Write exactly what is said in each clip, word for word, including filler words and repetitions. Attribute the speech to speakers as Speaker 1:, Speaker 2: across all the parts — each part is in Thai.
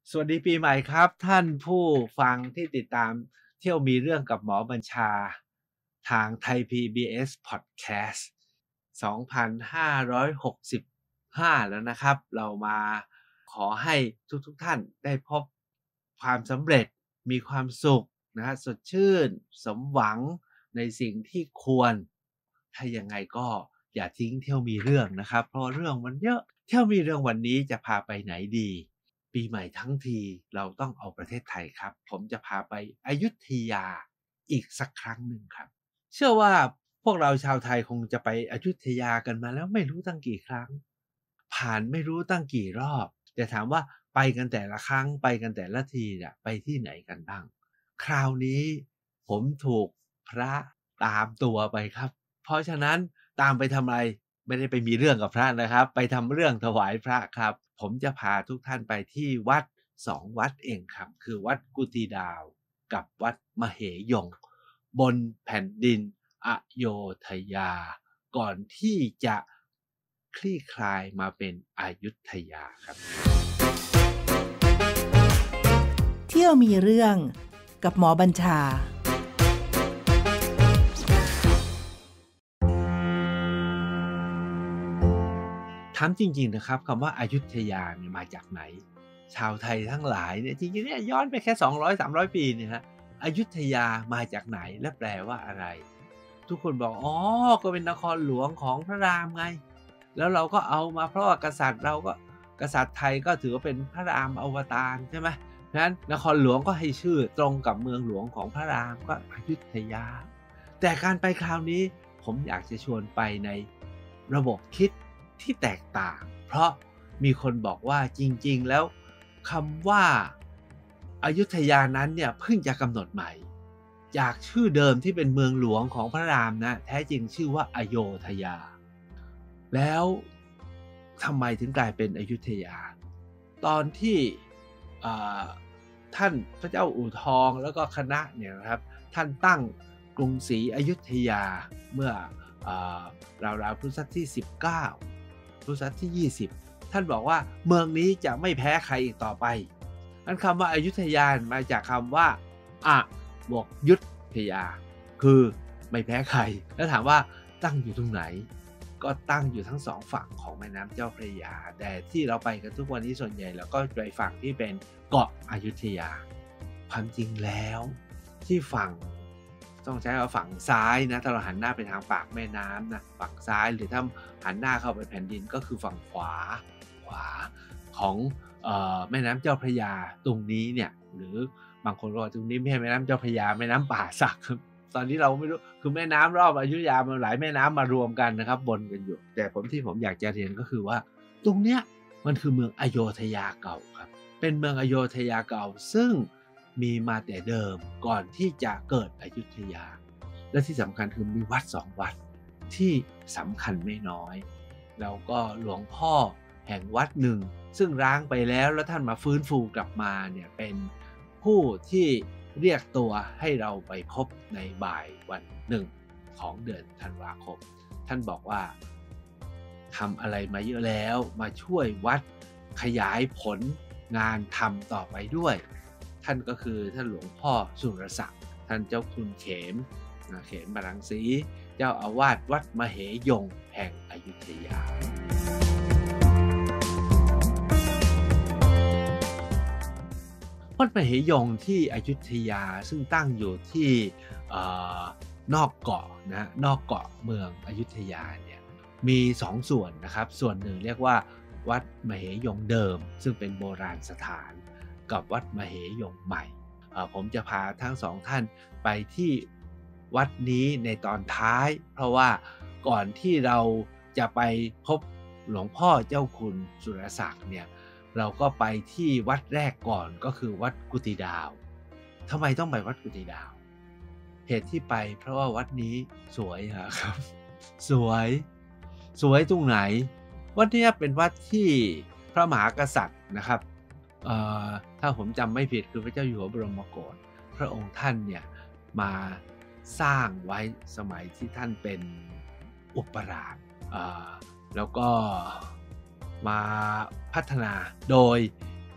Speaker 1: สวัสดีปีใหม่ครับท่านผู้ฟังที่ติดตามเที่ยวมีเรื่องกับหมอบัญชาทางไทย พี บี เอส Podcast สองพันห้าร้อยหกสิบห้า แล้วนะครับเรามาขอให้ทุกๆท่านได้พบความสำเร็จมีความสุขนะฮะสดชื่นสมหวังในสิ่งที่ควรถ้ายังไงก็อย่าทิ้งเที่ยวมีเรื่องนะครับเพราะเรื่องมันเยอะเที่ยวมีเรื่องวันนี้จะพาไปไหนดีปีใหม่ทั้งทีเราต้องเอาประเทศไทยครับผมจะพาไปอยุธยาอีกสักครั้งหนึ่งครับเชื่อว่าพวกเราชาวไทยคงจะไปอยุธยากันมาแล้วไม่รู้ตั้งกี่ครั้งผ่านไม่รู้ตั้งกี่รอบแต่ถามว่าไปกันแต่ละครั้งไปกันแต่ละทีเนี่ยไปที่ไหนกันบ้างคราวนี้ผมถูกพระตามตัวไปครับเพราะฉะนั้นตามไปทำไมไม่ได้ไปมีเรื่องกับพระนะครับไปทำเรื่องถวายพระครับผมจะพาทุกท่านไปที่วัดสองวัดเองครับคือวัดกุฏิดาวกับวัดมเหยงบนแผ่นดินอโยธยาก่อนที่จะคลี่คลายมาเป็นอยุธยาครับ
Speaker 2: เที่ยวมีเรื่องกับหมอบัญชา
Speaker 1: ถามจริงๆนะครับคำว่าอยุธยาเนี่ยมาจากไหนชาวไทยทั้งหลายเนี่ยจริงๆเนี่ยย้อนไปแค่สองร้อย สามร้อยปีเนี่ยฮะอยุธยามาจากไหนและแปลว่าอะไรทุกคนบอกอ๋อก็เป็นนครหลวงของพระรามไงแล้วเราก็เอามาเพราะว่ากษัตริย์เราก็กษัตริย์ไทยก็ถือว่าเป็นพระรามอวตารใช่ไหมเพราะฉะนั้นนครหลวงก็ให้ชื่อตรงกับเมืองหลวงของพระรามก็อยุธยาแต่การไปคราวนี้ผมอยากจะชวนไปในระบบคิดที่แตกต่างเพราะมีคนบอกว่าจริงๆแล้วคำว่าอยุธยานั้นเนี่ยเพิ่งจะกำหนดใหม่จากชื่อเดิมที่เป็นเมืองหลวงของพระรามนะแท้จริงชื่อว่าอโยธยาแล้วทำไมถึงกลายเป็นอยุธยาตอนที่ท่านพระเจ้าอู่ทองแล้วก็คณะเนี่ยนะครับท่านตั้งกรุงศรีอยุธยาเมื่อราวๆพุทธศตวรรษที่สิบเก้าพุทธศตวรรษที่ยี่สิบท่านบอกว่าเมืองนี้จะไม่แพ้ใครอีกต่อไปนั้นคำว่าอยุธยามาจากคำว่าอะบวกยุทธยาคือไม่แพ้ใครแล้วถามว่าตั้งอยู่ตรงไหนก็ตั้งอยู่ทั้งสองฝั่งของแม่น้ำเจ้าพระยาแต่ที่เราไปกันทุกวันนี้ส่วนใหญ่เราก็ไปฝั่งที่เป็นเกาะอยุธยาความจริงแล้วที่ฝั่งต้องใช้ว่าฝั่งซ้ายนะถ้าเราหันหน้าไปทางปากแม่น้ำนะฝั่งซ้ายหรือถ้าหันหน้าเข้าไปแผ่นดินก็คือฝั่งขวาขวาของเอ่อแม่น้ำเจ้าพระยาตรงนี้เนี่ยหรือบางคนก็ว่าตรงนี้ไม่ใช่แม่น้ำเจ้าพระยาแม่น้ำป่าสักตอนนี้เราไม่รู้คือแม่น้ำรอบอยุธยามันหลายแม่น้ำมารวมกันนะครับบนกันอยู่แต่ผมที่ผมอยากจะเรียนก็คือว่าตรงเนี้ยมันคือเมืองอโยธยาเก่าครับเป็นเมืองอโยธยาเก่าซึ่งมีมาแต่เดิมก่อนที่จะเกิดอยุธยาและที่สำคัญคือมีวัดสองวัดที่สำคัญไม่น้อยแล้วก็หลวงพ่อแห่งวัดหนึ่งซึ่งร้างไปแล้วแล้วท่านมาฟื้นฟูกลับมาเนี่ยเป็นผู้ที่เรียกตัวให้เราไปพบในบ่ายวันหนึ่งของเดือนธันวาคมท่านบอกว่าทำอะไรมาเยอะแล้วมาช่วยวัดขยายผลงานทำต่อไปด้วยท่านก็คือท่านหลวงพ่อสุรศักดิ์ท่านเจ้าคุณเขมเขมบารังสีเจ้าอาวาสวัดมเหยงแห่งอยุธยาวัดมเหยงที่อยุธยาซึ่งตั้งอยู่ที่นอกเกาะนะนอกเกาะเมืองอยุธยาเนี่ยมีสองส่วนนะครับส่วนหนึ่งเรียกว่าวัดมเหยงเดิมซึ่งเป็นโบราณสถานกับวัดมเหยงใหม่ผมจะพาทั้งสองท่านไปที่วัดนี้ในตอนท้ายเพราะว่าก่อนที่เราจะไปพบหลวงพ่อเจ้าคุณสุรศักดิ์เนี่ยเราก็ไปที่วัดแรกก่อนก็คือวัดกุฏิดาวทำไมต้องไปวัดกุฏิดาวเหตุที่ไปเพราะว่าวัดนี้สวยครับสวยสวยตรงไหนวัดนี้เป็นวัดที่พระมหากษัตริย์นะครับถ้าผมจำไม่ผิดคือพระเจ้าอยู่หัวบรมโกศพระองค์ท่านเนี่ยมาสร้างไว้สมัยที่ท่านเป็นอุปราชแล้วก็มาพัฒนาโดย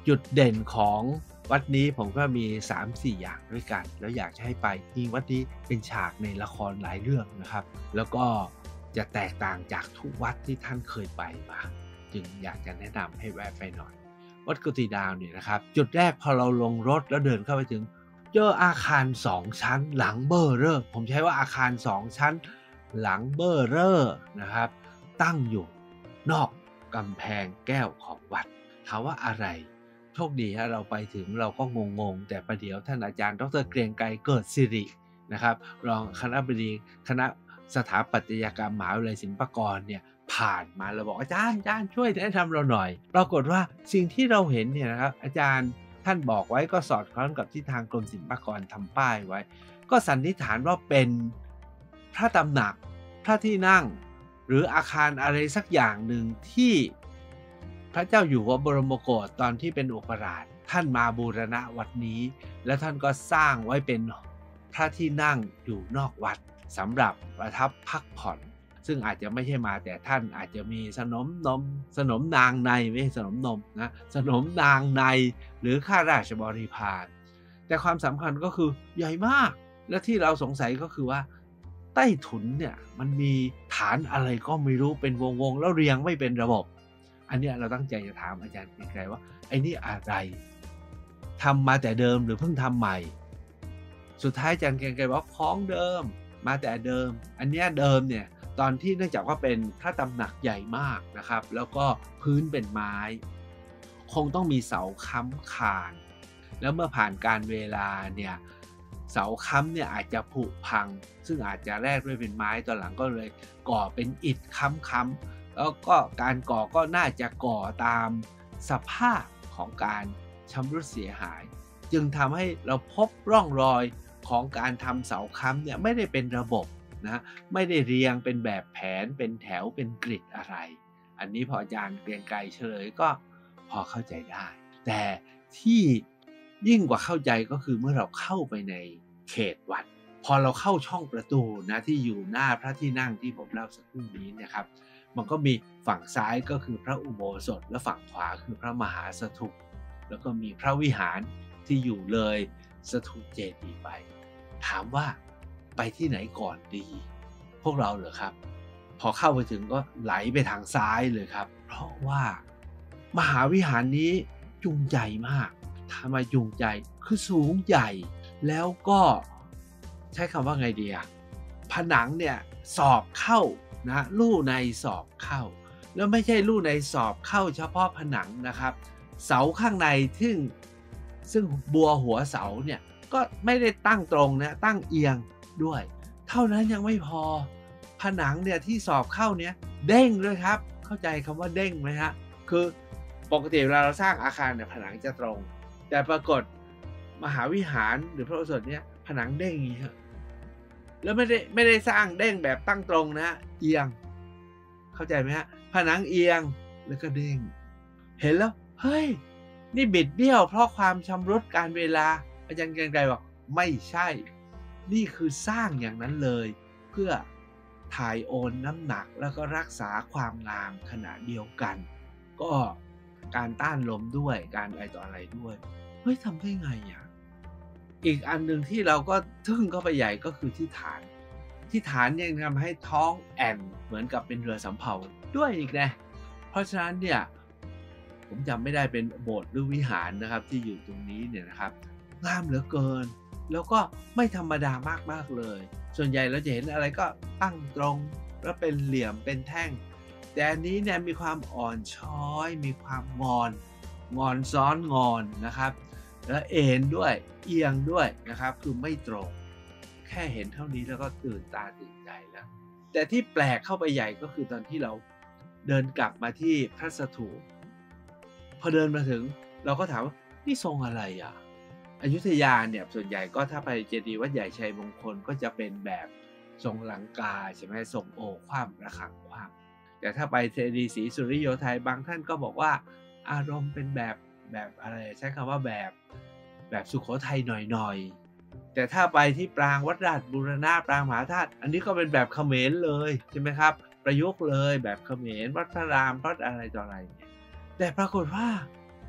Speaker 1: จุดเด่นของวัดนี้ผมก็มี สามสี่ อย่างด้วยกันแล้วอยากจะให้ไปจริงวัดนี้เป็นฉากในละครหลายเรื่องนะครับแล้วก็จะแตกต่างจากทุกวัดที่ท่านเคยไปมาจึงอยากจะแนะนำให้แวะไปหน่อยวัดกุฏิดาวเนี่ยนะครับจุดแรกพอเราลงรถแล้วเดินเข้าไปถึงเจออาคารสองชั้นหลังเบ้อเร่อผมใช้ว่าอาคารสองชั้นหลังเบ้อเร่อนะครับตั้งอยู่นอกกำแพงแก้วของวัดถามว่าอะไรโชคดีฮะเราไปถึงเราก็งงๆแต่ประเดี๋ยวท่านอาจารย์ดรเกรียงไกรเกิดสิรินะครับรองคณบดีคณะสถาปัตยกรรมมหาวิทยาลัยศิลปากรเนี่ยผ่านมาเราบอกอาจารย์อาจารย์ช่วยแนะนำเราหน่อยปรากฏว่าสิ่งที่เราเห็นเนี่ยนะครับอาจารย์ท่านบอกไว้ก็สอดคล้องกับที่ทางกรมศิลปากรทำป้ายไว้ก็สันนิษฐานว่าเป็นพระตำหนักพระที่นั่งหรืออาคารอะไรสักอย่างหนึ่งที่พระเจ้าอยู่หัวบรมโกศตอนที่เป็นอุปราชท่านมาบูรณะวัดนี้แล้วท่านก็สร้างไว้เป็นพระที่นั่งอยู่นอกวัดสำหรับประทับพักผ่อนซึ่งอาจจะไม่ใช่มาแต่ท่านอาจจะมีสนมนมสนมนางในไม่ใช่สนมนมนะสนมนางในหรือข้าราชบริพารแต่ความสำคัญก็คือใหญ่มากและที่เราสงสัยก็คือว่าใต้ถุนเนี่ยมันมีฐานอะไรก็ไม่รู้เป็นวงๆแล้วเรียงไม่เป็นระบบอันนี้เราตั้งใจจะถามอาจารย์เกรียงไกรว่าไอ้นี่อะไรทำมาแต่เดิมหรือเพิ่งทำใหม่สุดท้ายอาจารย์เกรียงไกรบอกของเดิมมาแต่เดิมอันนี้เดิมเนี่ยตอนที่เนื่องจากว่าเป็นพระตำหนักใหญ่มากนะครับแล้วก็พื้นเป็นไม้คงต้องมีเสาค้ำคานแล้วเมื่อผ่านการเวลาเนี่ยเสาค้ำเนี่ยอาจจะผุพังซึ่งอาจจะแรกด้วยเป็นไม้ตอนหลังก็เลยก่อเป็นอิฐค้ำๆแล้วก็การก่อก็น่าจะก่อตามสภาพของการชำรุดเสียหายจึงทำให้เราพบร่องรอยของการทำเสาค้ำเนี่ยไม่ได้เป็นระบบนะไม่ได้เรียงเป็นแบบแผนเป็นแถวเป็นกริดอะไรอันนี้พออาจารย์เกรียงไกรเฉลยก็พอเข้าใจได้แต่ที่ยิ่งกว่าเข้าใจก็คือเมื่อเราเข้าไปในเขตวัดพอเราเข้าช่องประตูนะที่อยู่หน้าพระที่นั่งที่ผมเล่าสักครู่นี้นะครับมันก็มีฝั่งซ้ายก็คือพระอุโบสถและฝั่งขวาคือพระมหาสถูปแล้วก็มีพระวิหารที่อยู่เลยสถูปเจดีย์ไปถามว่าไปที่ไหนก่อนดีพวกเราเหรอครับพอเข้าไปถึงก็ไหลไปทางซ้ายเลยครับเพราะว่ามหาวิหารนี้จูงใจมากทำไมจูงใจคือสูงใหญ่แล้วก็ใช้คำว่าไงดีอะผนังเนี่ยสอบเข้านะลู่ในสอบเข้าแล้วไม่ใช่ลู่ในสอบเข้าเฉพาะผนังนะครับเสาข้างในซึ่งซึ่งบัวหัวเสาเนี่ยก็ไม่ได้ตั้งตรงนะตั้งเอียงด้วยเท่านั้นยังไม่พอผนังเนี่ยที่สอบเข้าเนี้ยเด้งด้วยครับเข้าใจคำว่าเด้งไหมฮะคือปกติเวลาเราสร้างอาคารเนี่ยผนังจะตรงแต่ปรากฏมหาวิหารหรือพระอุโบสถเนี่ยผนังเด้งอย่างนี้ครับแล้วไม่ได้ไม่ได้สร้างเด้งแบบตั้งตรงนะเอียงเข้าใจไหมฮะผนังเอียงแล้วก็เด้งเห็นแล้วเฮ้ยนี่บิดเบี้ยวเพราะความชำรุดการเวลาอาจารย์เกรียงไกรบอกไม่ใช่นี่คือสร้างอย่างนั้นเลยเพื่อถ่ายโอนน้ำหนักแล้วก็รักษาความงามขณะเดียวกันก็การต้านลมด้วยการอะไรต่ออะไรด้วยเฮ้ยทำได้ไงอ่ะอีกอันหนึ่งที่เราก็ทึ่งเข้าไปใหญ่ก็คือที่ฐานที่ฐานยังทำให้ท้องแอนเหมือนกับเป็นเรือสำเภาด้วยอีกนะเพราะฉะนั้นเนี่ยผมจำไม่ได้เป็นโบสถ์หรือวิหารนะครับที่อยู่ตรงนี้เนี่ยนะครับงามเหลือเกินแล้วก็ไม่ธรรมดามากๆเลยส่วนใหญ่เราจะเห็นอะไรก็ตั้งตรงแล้วเป็นเหลี่ยมเป็นแท่งแต่อันนี้เนี่ยมีความอ่อนช้อยมีความงอนงอนซ้อนงอนนะครับแล้วเอ็นด้วยเอียงด้วยนะครับคือไม่ตรงแค่เห็นเท่านี้แล้วก็ตื่นตาตื่นใจแล้วแต่ที่แปลกเข้าไปใหญ่ก็คือตอนที่เราเดินกลับมาที่พระสถูปพอเดินมาถึงเราก็ถามว่านี่ทรงอะไรอ่ะอยุธยาเนี่ยส่วนใหญ่ก็ถ้าไปเจดีย์วัดใหญ่ชัยมงคลก็จะเป็นแบบทรงลังกาใช่ไหมทรงโอคว่ำระฆังคว่ำแต่ถ้าไปเจดีย์ศรีสุริโยไทยบางท่านก็บอกว่าอารมณ์เป็นแบบแบบอะไรใช้คำว่าแบบแบบสุโขทัยหน่อยๆแต่ถ้าไปที่ปรางวัดราชบูรณะปรางมหาธาตุอันนี้ก็เป็นแบบเขมรเลยใช่ไหมครับประยุกต์เลยแบบเขมรวัดพระรามวัดอะไรต่ออะไรเนี่ยแต่ปรากฏว่า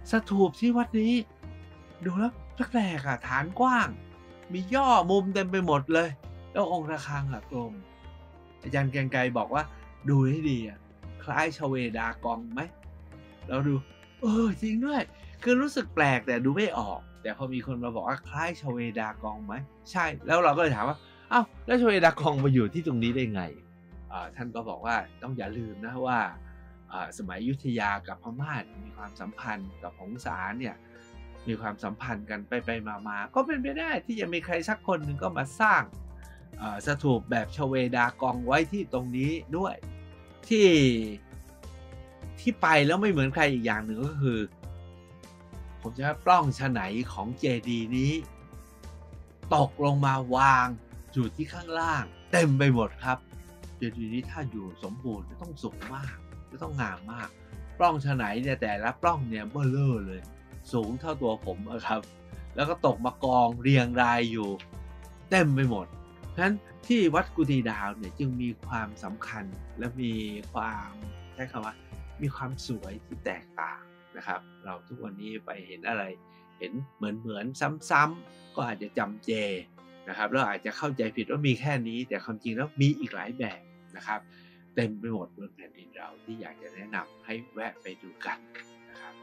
Speaker 1: สถูปที่วัดนี้ดูแล้วแปลกๆอะฐานกว้างมีย่อมุมเต็มไปหมดเลยแล้วองค์ระฆังอะกลมอาจารย์แกรงไกรบอกว่าดูให้ดีอะคล้ายชเวดากองไหมเราดูเออจริงด้วยคือรู้สึกแปลกแต่ดูไม่ออกแต่พอมีคนมาบอกว่าคล้ายชเวดากองไหมใช่แล้วเราก็เลยถามว่าอ้าวแล้วชเวดากองมาอยู่ที่ตรงนี้ได้ไงท่านก็บอกว่าต้องอย่าลืมนะว่าสมัยอยุธยากับพม่ามีความสัมพันธ์กับหงสาเนี่ยมีความสัมพันธ์กันไปไปมาๆก็เป็นไปได้ที่จะมีใครสักคนหนึ่งก็มาสร้างสถูปแบบชเวดากองไว้ที่ตรงนี้ด้วยที่ที่ไปแล้วไม่เหมือนใครอีกอย่างหนึ่งก็คือผมจะว่าปล้องฉไนของเจดีย์นี้ตกลงมาวางอยู่ที่ข้างล่างเต็มไปหมดครับเจดีย์นี้ถ้าอยู่สมบูรณ์จะต้องสูงมากจะต้องงามมากปล้องฉไนเนี่ยแต่ละปล้องเนี่ยเบ้อเร่อเลยสูงเท่าตัวผมครับแล้วก็ตกมากองเรียงรายอยู่เต็มไปหมดฉะนั้นที่วัดกุฎีดาวเนี่ยจึงมีความสำคัญและมีความใช้คำว่ามีความสวยที่แตกต่างนะครับเราทุกวันนี้ไปเห็นอะไรเห็นเหมือนเหมือนซ้ำๆก็อาจจะจำเจนะครับแล้วอาจจะเข้าใจผิดว่ามีแค่นี้แต่ความจริงแล้วมีอีกหลายแบบนะครับเต็มไปหมดบนแผ่นดินเราที่อยากจะแนะนำให้แวะไปดูกันนะครับ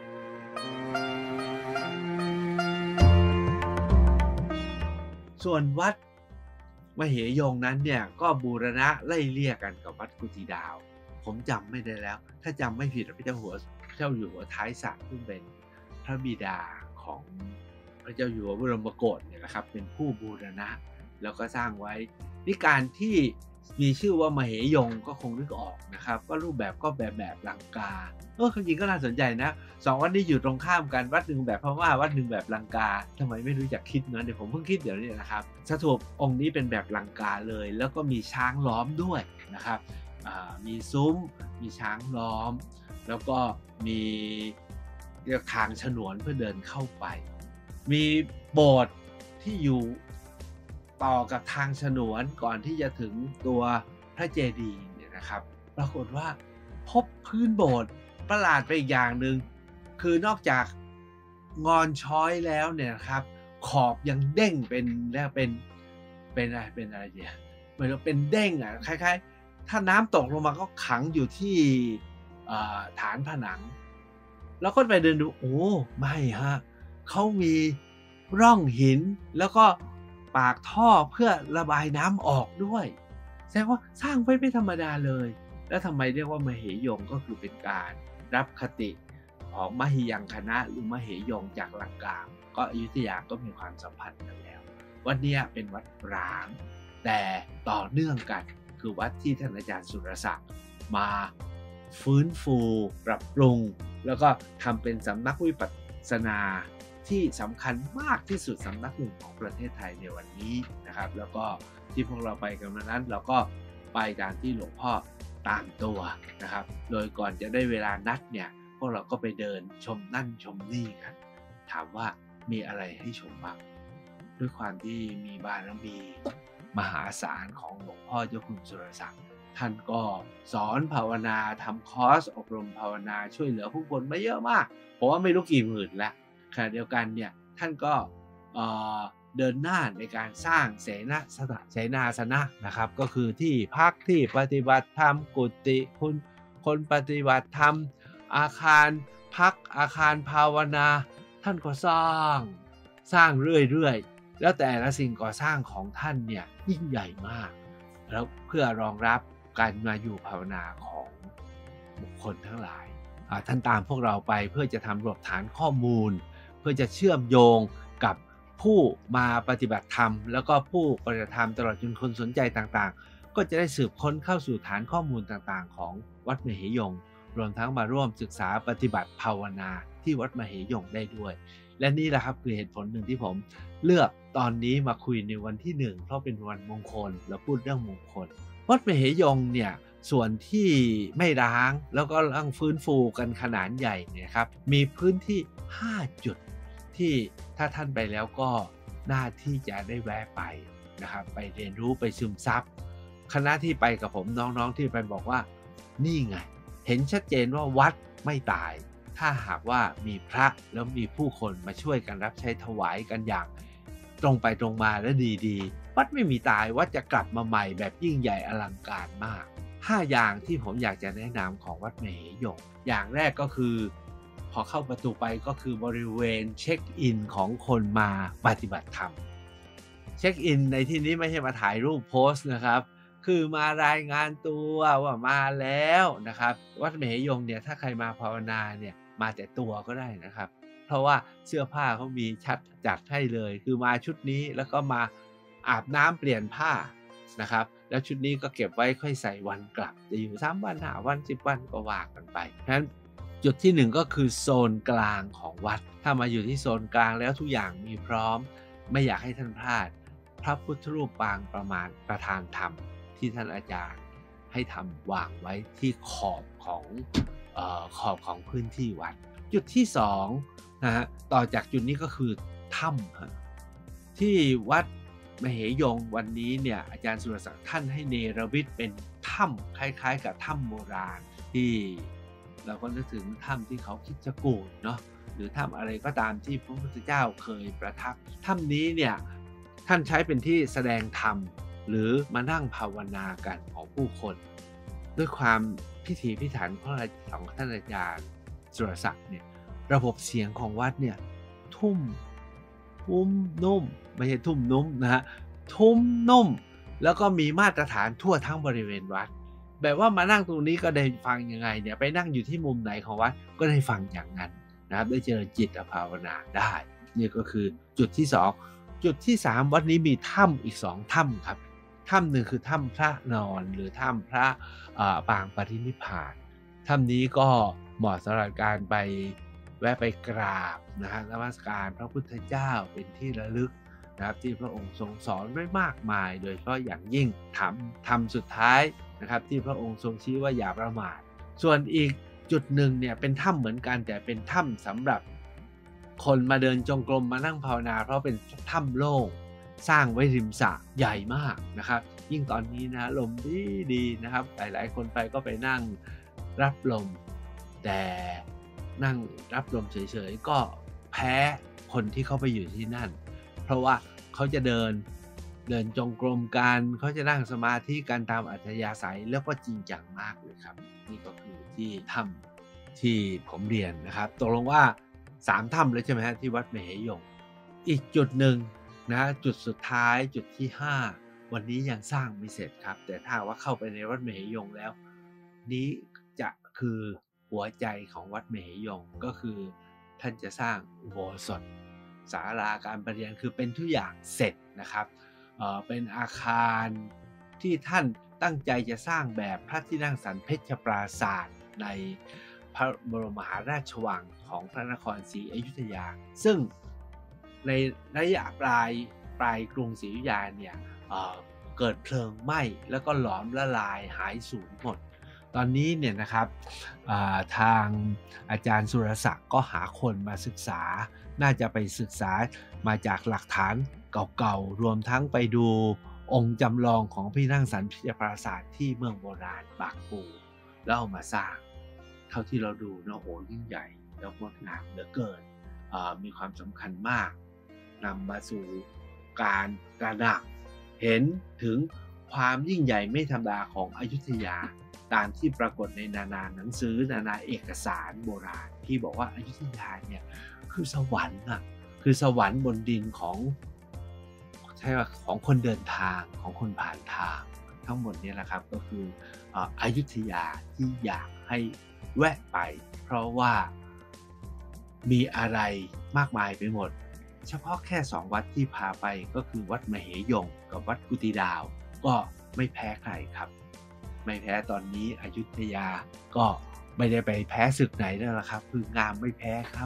Speaker 1: ส่วนวัดมเหยงนั้นเนี่ยก็บูรณะไล่เลี่ยกันกับวัดกุฎีดาวผมจำไม่ได้แล้วถ้าจำไม่ผิดพระเจ้าหัวเจ้าอยู่หัวท้ายสระซึ่งเป็นพระบิดาของพระเจ้าอยู่หัวบรมโกศเนี่ยนะครับเป็นผู้บูรณะแล้วก็สร้างไว้นิการที่มีชื่อว่ามเหยงก็คงนึกออกนะครับก็รูปแบบก็แบบแบบลังกาเออจริงก็น่าสนใจนะสองวัดนี้อยู่ตรงข้ามกันวัดหนึ่งแบบพม่าวัดหนึ่งแบบลังกาทำไมไม่รู้จักคิดนะเดี๋ยวผมเพิ่งคิดเดี๋ยวนี้นะครับสถูปองค์นี้เป็นแบบลังกาเลยแล้วก็มีช้างล้อมด้วยนะครับมีซุ้มมีช้างล้อมแล้วก็มีเรียกทางฉนวนเพื่อเดินเข้าไปมีโบสถ์ที่อยู่ต่อกับทางฉนวนก่อนที่จะถึงตัวพระเจดีย์เนี่ยนะครับปรากฏว่าพบพื้นโบสถ์ประหลาดไปอีกอย่างหนึ่งคือนอกจากงอนช้อยแล้วเนี่ยครับขอบยังเด้งเป็นแล้วเป็นเป็นอะไรเป็นอะไรเนี่ยเหมือนเป็นเด้งอ่ะคล้ายๆถ้าน้ำตกลงมาก็ขังอยู่ที่ฐานผนังแล้วก็ไปเดินดูโอ้ไม่ฮะเขามีร่องหินแล้วก็ปากท่อเพื่อระบายน้ำออกด้วยแสดงว่าสร้างไว้ไม่ธรรมดาเลยแล้วทำไมเรียกว่ามเหยงก็คือเป็นการรับคติของมหิยังคณะหรือมเหยงจากลังกาก็อยุธยาก็มีความสัมพันธ์กันแล้ววัดนี้เป็นวัดร้างแต่ต่อเนื่องกันคือวัดที่ท่านอาจารย์สุรศักดิ์มาฟื้นฟูปรับปรุงแล้วก็ทำเป็นสำนักวิปัสสนาที่สำคัญมากที่สุดสำนักหนึ่งของประเทศไทยในวันนี้นะครับแล้วก็ที่พวกเราไปกันวันนั้นเราก็ไปตามที่หลวงพ่อตามตัวนะครับโดยก่อนจะได้เวลานัดเนี่ยพวกเราก็ไปเดินชมนั่นชมนี่กันถามว่ามีอะไรให้ชมบ้างด้วยความที่มีบารมีมหาศาลของหลวงพ่อเจ้าคุณสุรศักดิ์ท่านก็สอนภาวนาทำคอร์สอบรมภาวนาช่วยเหลือผู้คนมาเยอะมากผมว่าไม่รู้กี่หมื่นแล้วขณะเดียวกันเนี่ยท่านก็เดินหน้าในการสร้างเสนาสนะเสนาสนะนะครับก็คือที่พักที่ปฏิบัติธรรมกุฏิคุณคนปฏิบัติธรรมอาคารพักอาคารภาวนาท่านก็สร้างสร้างเรื่อยๆแล้วแต่ละสิ่งก่อสร้างของท่านเนี่ยยิ่งใหญ่มากแล้วเพื่อรองรับการมาอยู่ภาวนาของบุคคลทั้งหลายท่านตามพวกเราไปเพื่อจะทำรวบฐานข้อมูลเพื่อจะเชื่อมโยงกับผู้มาปฏิบัติธรรมแล้วก็ผู้ปฏิบัติธรรมตลอดจนคนสนใจต่างๆก็จะได้สืบค้นเข้าสู่ฐานข้อมูลต่างๆของวัดมเหยงรวมทั้งมาร่วมศึกษาปฏิบัติภาวนาที่วัดมเหยงได้ด้วยและนี่แหละครับคือเหตุผลหนึ่งที่ผมเลือกตอนนี้มาคุยในวันที่หนึ่งเพราะเป็นวันมงคลและพูดเรื่องมงคลวัดมเหยงเนี่ยส่วนที่ไม่ร้างแล้วก็ร่างฟื้นฟูกันขนาดใหญ่เนี่ยครับมีพื้นที่ห้าจุดที่ถ้าท่านไปแล้วก็น่าที่จะได้แวะไปนะครับไปเรียนรู้ไปซึมซับคณะที่ไปกับผมน้องๆที่ไปบอกว่านี่ไงเห็นชัดเจนว่าวัดไม่ตายถ้าหากว่ามีพระแล้วมีผู้คนมาช่วยกันรับใช้ถวายกันอย่างตรงไปตรงมาและดีๆวัดไม่มีตายวัดจะกลับมาใหม่แบบยิ่งใหญ่อลังการมากห้าอย่างที่ผมอยากจะแนะนำของวัดมเหยงอย่างแรกก็คือพอเข้าประตูไปก็คือบริเวณเช็คอินของคนมาปฏิบัติธรรมเช็คอินในที่นี้ไม่ใช่มาถ่ายรูปโพสต์นะครับคือมารายงานตัวว่ามาแล้วนะครับวัดมเหยงเนี่ยถ้าใครมาภาวนาเนี่ยมาแต่ตัวก็ได้นะครับเพราะว่าเสื้อผ้าเขามีชัดจัดให้เลยคือมาชุดนี้แล้วก็มาอาบน้ำเปลี่ยนผ้านะครับแล้วชุดนี้ก็เก็บไว้ค่อยใส่วันกลับจะอยู่สามวันห้าวันสิบวันก็ว่ากันไปฉะนั้นจุดที่หนึ่งก็คือโซนกลางของวัดถ้ามาอยู่ที่โซนกลางแล้วทุกอย่างมีพร้อมไม่อยากให้ท่านพลาดพระพุทธรูปปางประมาณประธานธรรมที่ท่านอาจารย์ให้ทำวางไว้ที่ขอบของเอ่อขอบของพื้นที่วัดจุดที่สองนะฮะต่อจากจุดนี้ก็คือถ้ำที่วัดมเหยงวันนี้เนี่ยอาจารย์สุรศักดิ์ท่านให้เนรมิตเป็นถ้ำคล้ายๆกับถ้ำโบราณที่เราก็นึกถึงถ้ำที่เขาคิดจะกูดเนาะหรือถ้ำอะไรก็ตามที่พระพุทธเจ้าเคยประทับถ้ำนี้เนี่ยท่านใช้เป็นที่แสดงธรรมหรือมานั่งภาวนากันของผู้คนด้วยความพิถีพิถันของท่านอาจารย์สุรศักดิ์เนี่ยระบบเสียงของวัดเนี่ยทุ่มทุ่มนุ่มไม่ใช่ทุ่มนุ่มนะฮะทุ่มนุ่มแล้วก็มีมาตรฐานทั่วทั้งบริเวณวัดแบบว่ามานั่งตรงนี้ก็ได้ฟังยังไงเนี่ยไปนั่งอยู่ที่มุมไหนของวัดก็ได้ฟังอย่างนั้นนะครับได้เจริญจิตภาวนาได้นี่ก็คือจุดที่สองจุดที่สามวัดนี้มีถ้ำอีกสองถ้ำครับถ้ำหนึ่งคือถ้ำพระนอนหรือถ้ำพระปางปรินิพพานถ้ำนี้ก็เหมาะสำหรับการไปแวะไปกราบนะฮะนมัสการพระพุทธเจ้าเป็นที่ระลึกนะครับที่พระองค์ทรงสอนไว้มากมายโดยเฉพาะอย่างยิ่งทำทำสุดท้ายนะครับที่พระองค์ทรงชี้ว่าอย่าประมาทส่วนอีกจุดหนึ่งเนี่ยเป็นถ้ำเหมือนกันแต่เป็นถ้ำสำหรับคนมาเดินจงกรมมานั่งภาวนาเพราะเป็นถ้ำโล่งสร้างไว้ริมสระใหญ่มากนะครับยิ่งตอนนี้นะลมดีดีนะครับหลายๆคนไปก็ไปนั่งรับลมแต่นั่งรับลมเฉยๆก็แพ้คนที่เขาไปอยู่ที่นั่นเพราะว่าเขาจะเดินเดินจงกรมกันเขาจะนั่งสมาธิกันตามอัธยาศัยแล้วก็จริงจังมากเลยครับนี่ก็คือที่ถ้ำที่ผมเรียนนะครับตกลงว่าสามถ้ำเลยใช่ไหมฮะที่วัดมเหยงอีกจุดหนึ่งนะจุดสุดท้ายจุดที่ห้าวันนี้ยังสร้างไม่เสร็จครับแต่ถ้าว่าเข้าไปในวัดมเหยงแล้วนี้จะคือหัวใจของวัดมเหยงก็คือท่านจะสร้างอุโบสถศาลาการประเรียนคือเป็นทุกอย่างเสร็จนะครับเอ่อเป็นอาคารที่ท่านตั้งใจจะสร้างแบบพระที่นั่งสันเพชรปราสาทในพระบรมมหาราชวังของพระนครศรีอยุธยาซึ่งในระยะปลายปลายกรุงศรีอยุธยาเนี่ย เอ่อ เกิดเพลิงไหม้แล้วก็หลอมละลายหายสูญหมดตอนนี้เนี่ยนะครับทางอาจารย์สุรศักดิ์ก็หาคนมาศึกษาน่าจะไปศึกษามาจากหลักฐานเก่าๆรวมทั้งไปดูองค์จำลองของพระที่นั่งสันเพชรปราสาทที่เมืองโบราณบางปูแล้วเอามาสร้างเท่าที่เราดูนะโหยิ่งใหญ่แล้วงดงามเหลือเกินมีความสำคัญมากนำมาสู่การตระหนักเห็นถึงความยิ่งใหญ่ไม่ธรรมดาของอยุธยาตามที่ปรากฏในนานาหนังสือนานาเอกสารโบราณที่บอกว่าอยุธยาเนี่ยคือสวรรค์อ่ะคือสวรรค์บนดินของใช่ว่าของคนเดินทางของคนผ่านทางทั้งหมดนี้แหละครับก็คืออยุธยาที่อยากให้แวะไปเพราะว่ามีอะไรมากมายไปหมดเฉพาะแค่สองวัดที่พาไปก็คือวัดมเหยงกับวัดกุฏิดาวก็ไม่แพ้ใครครับไม่แพ้ตอนนี้อยุธยาก็ไม่ได้ไปแพ้ศึกไหนแล้วล่ะครับคืองามไม่แพ้ครับ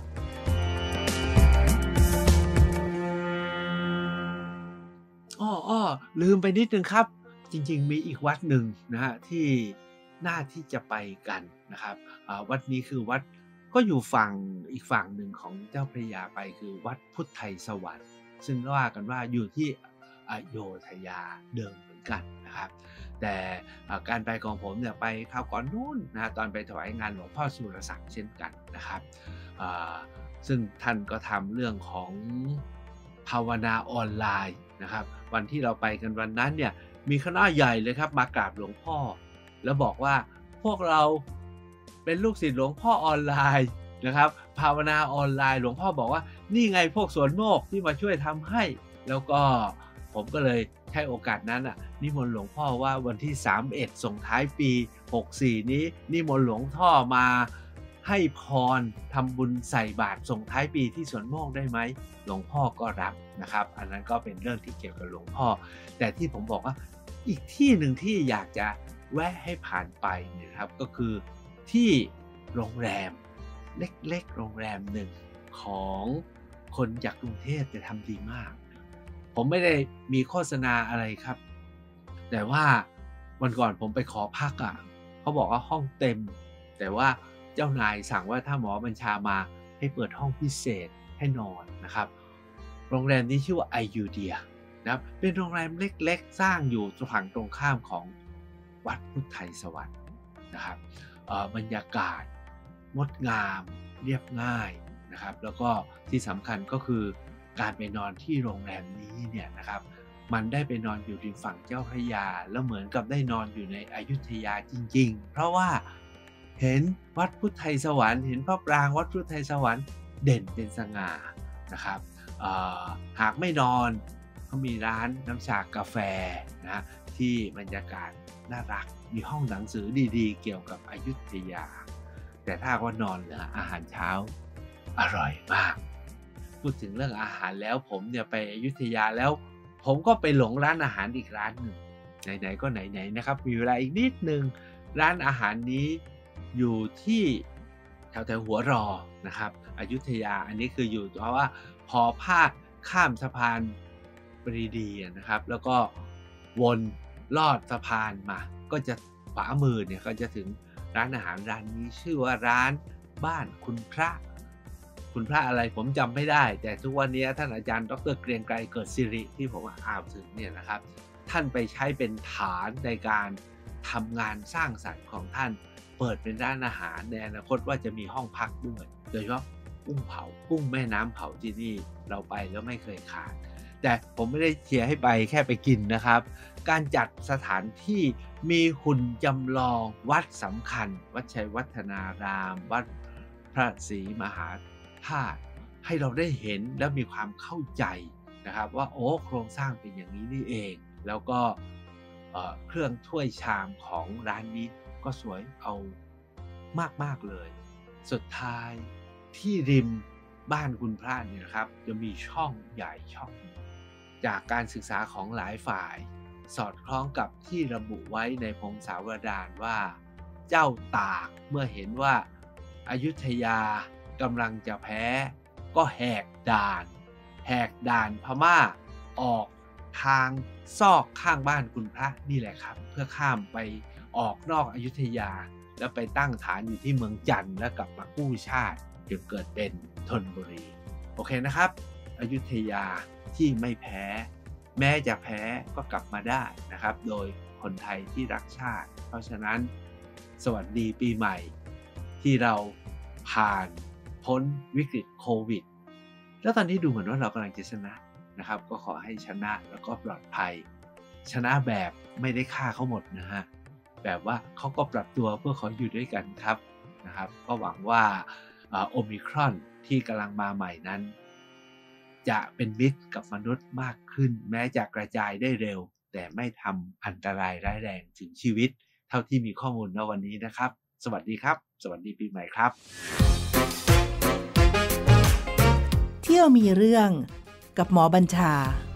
Speaker 1: อ้ออ้อลืมไปนิดนึงครับจริงๆมีอีกวัดหนึ่งนะฮะที่น่าที่จะไปกันนะครับวัดนี้คือวัดก็อยู่ฝั่งอีกฝั่งหนึ่งของเจ้าพระยาไปคือวัดพุทธไทยสวรรค์ซึ่งว่ากันว่าอยู่ที่อโยธยาเดิมเป็นกันนะครับแต่การไปของผมเนี่ยไปคราวก่อนนู้นนะตอนไปถวายงานหลวงพ่อสุรศักดิ์เช่นกันนะครับซึ่งท่านก็ทำเรื่องของภาวนาออนไลน์นะครับวันที่เราไปกันวันนั้นเนี่ยมีคณะใหญ่เลยครับมากราบหลวงพ่อแล้วบอกว่าพวกเราเป็นลูกศิษย์หลวงพ่อออนไลน์นะครับภาวนาออนไลน์หลวงพ่อบอกว่านี่ไงพวกสวนโมกที่มาช่วยทำให้แล้วก็ผมก็เลยใช้โอกาสนั้นอ่ะนิมนต์หลวงพ่อว่าวันที่สามสิบเอ็ดส่งท้ายปีหกสิบสี่นี้นิมนต์หลวงพ่อมาให้พรทำบุญใส่บาตรส่งท้ายปีที่สวนโมกได้ไหมหลวงพ่อก็รับนะครับอันนั้นก็เป็นเรื่องที่เกี่ยวกับหลวงพ่อแต่ที่ผมบอกว่าอีกที่หนึ่งที่อยากจะแวะให้ผ่านไปเนี่ยครับก็คือที่โรงแรมเล็กๆโรงแรมหนึ่งของคนจากกรุงเทพจะทำดีมากผมไม่ได้มีโฆษณาอะไรครับแต่ว่าวันก่อนผมไปขอพักอ่ะเขาบอกว่าห้องเต็มแต่ว่าเจ้านายสั่งว่าถ้าหมอบัญชามาให้เปิดห้องพิเศษให้นอนนะครับโรงแรมนี้ชื่อว่าไอยูเดียนะครับเป็นโรงแรมเล็กๆสร้างอยู่ฝั่งตรงข้ามของวัดพุทธไทยสวรรค์นะครับบรรยากาศงดงามเรียบง่ายนะครับแล้วก็ที่สำคัญก็คือการไปนอนที่โรงแรมนี้เนี่ยนะครับมันได้ไปนอนอยู่ริมฝั่งเจ้าพระยาแล้วเหมือนกับได้นอนอยู่ในอยุธยาจริงๆเพราะว่าเห็นวัดพุทธไทยสวรรค์เห็นพระปรางวัดพุทธไทยสวรรค์เด่นเป็นสง่านะครับหากไม่นอนเขามีร้านน้ำชากาแฟนะที่บรรยากาศน่ารักมีห้องหนังสือดีๆเกี่ยวกับอยุธยาแต่ถ้าว่านอนเหลืออาหารเช้าอร่อยมากพูดถึงเรื่องอาหารแล้วผมเนี่ยไปอยุธยาแล้วผมก็ไปหลงร้านอาหารอีกร้านหนึ่งไหนๆก็ไหนๆนะครับมีเวลาอีกนิดนึงร้านอาหารนี้อยู่ที่แถวๆหัวรอนะครับอยุธยาอันนี้คืออยู่เพราะว่าพอพาดข้ามสะพานปรีดีนะครับแล้วก็วนลอดสะพานมาก็จะขวามือเนี่ยก็จะถึงร้านอาหารร้านนี้ชื่อว่าร้านบ้านคุณพระคุณพระอะไรผมจำไม่ได้แต่ทุกวันนี้ท่านอาจารย์ดรเกรียงไกรเกิดสิริที่ผมอ่านถึงเนี่ยนะครับท่านไปใช้เป็นฐานในการทำงานสร้างสรรค์ของท่านเปิดเป็นร้านอาหารในอนาคตว่าจะมีห้องพักด้วยโดยเฉพาะกุ้งเผากุ้งแม่น้ำเผาที่นี่เราไปแล้วไม่เคยขาดแต่ผมไม่ได้เชียร์ให้ไปแค่ไปกินนะครับการจัดสถานที่มีหุ่นจำลองวัดสำคัญวัดชัยวัฒนารามวัดพระศรีมหาธาตุให้เราได้เห็นและมีความเข้าใจนะครับว่าโอ้โครงสร้างเป็นอย่างนี้นี่เองแล้วก็เอ่อเครื่องถ้วยชามของร้านนี้ก็สวยเอามากๆเลยสุดท้ายที่ริมบ้านคุณพระเนี่ยนะครับจะมีช่องใหญ่ช่องจากการศึกษาของหลายฝ่ายสอดคล้องกับที่ระบุไว้ในพงศาวดารว่าเจ้าตากเมื่อเห็นว่าอยุธยากำลังจะแพ้ก็แหกด่านแหกด่านพม่าออกทางซอกข้างบ้านคุณพระนี่แหละครับเพื่อข้ามไปออกนอกอยุธยาแล้วไปตั้งฐานอยู่ที่เมืองจันทร์แล้วกลับมากู้ชาติจนเกิดเป็นธนบุรีโอเคนะครับอยุธยาที่ไม่แพ้แม้จะแพ้ก็กลับมาได้นะครับโดยคนไทยที่รักชาติเพราะฉะนั้นสวัสดีปีใหม่ที่เราผ่านพ้นวิกฤตโควิดแล้วตอนนี้ดูเหมือนว่าเรากำลังจะชนะนะครับก็ขอให้ชนะแล้วก็ปลอดภัยชนะแบบไม่ได้ฆ่าเขาหมดนะฮะแบบว่าเขาก็ปรับตัวเพื่อขออยู่ด้วยกันครับนะครับก็หวังว่าโอมิครอนที่กำลังมาใหม่นั้นจะเป็นมิตรกับมนุษย์มากขึ้นแม้จะกระจายได้เร็วแต่ไม่ทำอันตรายร้ายแรงถึงชีวิตเท่าที่มีข้อมูลณวันนี้นะครับสวัสดีครับสวัสดีปีใหม่ครับ
Speaker 2: เที่ยวมีเรื่องกับหมอบัญชา